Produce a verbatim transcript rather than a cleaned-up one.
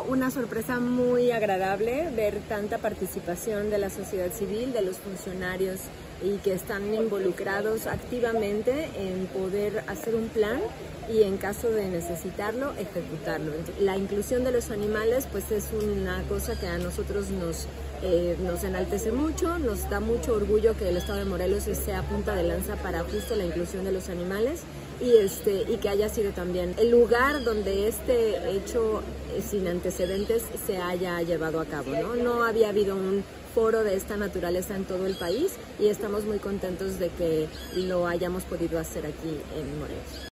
una sorpresa muy agradable ver tanta participación de la sociedad civil, de los funcionarios y que están involucrados activamente en poder hacer un plan y en caso de necesitarlo, ejecutarlo. La inclusión de los animales pues es una cosa que a nosotros nos, eh, nos enaltece mucho, nos da mucho orgullo que el Estado de Morelos sea punta de lanza para justo la inclusión de los animales y, este, y que haya sido también el lugar donde este hecho eh, sin antecedentes se haya llevado a cabo, ¿no? No había habido un foro de esta naturaleza en todo el país y estamos muy contentos de que lo hayamos podido hacer aquí en Morelos.